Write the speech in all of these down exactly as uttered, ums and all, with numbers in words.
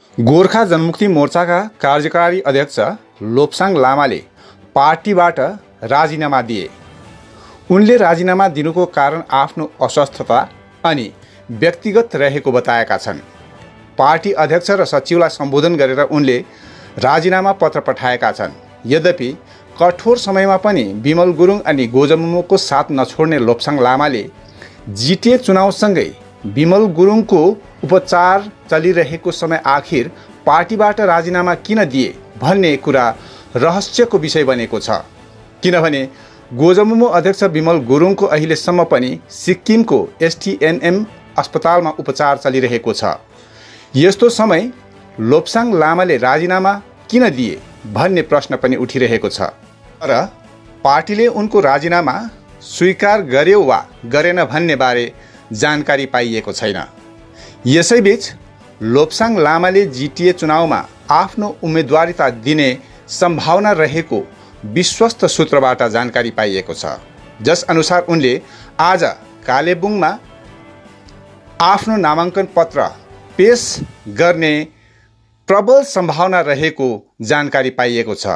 गोर्खा जनमुक्ति मोर्चाका कार्यकारी अध्यक्ष लोप्साङ लामाले पार्टीबाट राजीनामा दिए। उनले राजीनामा दिनुको कारण आफ्नो अस्वस्थता अनि व्यक्तिगत रहेको बताएका छन्। पार्टी अध्यक्ष र सचिवलाई सम्बोधन गरेर उनले राजीनामा पत्र पठाएका छन्। यद्यपि कठोर समयमा पनि विमल गुरुङ अनि गोजमुमोको साथ नछोड्ने लोप्साङ लामाले जिटिए चुनावसँगै विमल गुरुङको उपचार चलिरहेको समय आखिर पार्टीबाट राजीनामा किन दिए भन्ने कुरा रहस्यको विषय बनेको छ। किनभने गोजमुमो अध्यक्ष विमल गुरुङको अहिलेसम्म पनि सिक्किमको एसटिएनएम अस्पतालमा उपचार चलिरहेको छ। यस्तो समय लोप्साङ लामाले राजीनामा किन दिए भन्ने प्रश्न पनि उठिरहेको छ। तर पार्टीले उनको राजीनामा स्वीकार गर्यो वा गरेन भन्ने बारे जानकारी पाइएको छैन। यसैबीच लोप्साङ लामाले जिटिए चुनावमा आफ्नो उम्मेदवारिता दिने सम्भावना रहेको विश्वस्त सूत्रबाट जानकारी पाइएको छ, जस अनुसार उनले आज कालेबुङमा आफ्नो नामाङ्कन पत्र पेश गर्ने प्रबल सम्भावना रहेको जानकारी पाइएको छ।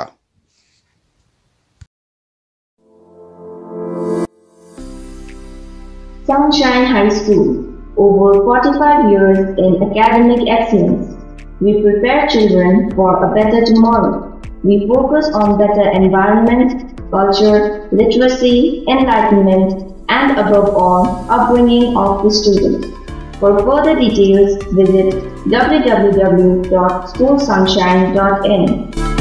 Sunshine High School, over forty-five years in academic excellence. We prepare children for a better tomorrow. We focus on better environment, culture, literacy, enlightenment, and above all, upbringing of the students. For further details, visit w w w dot school sunshine dot in.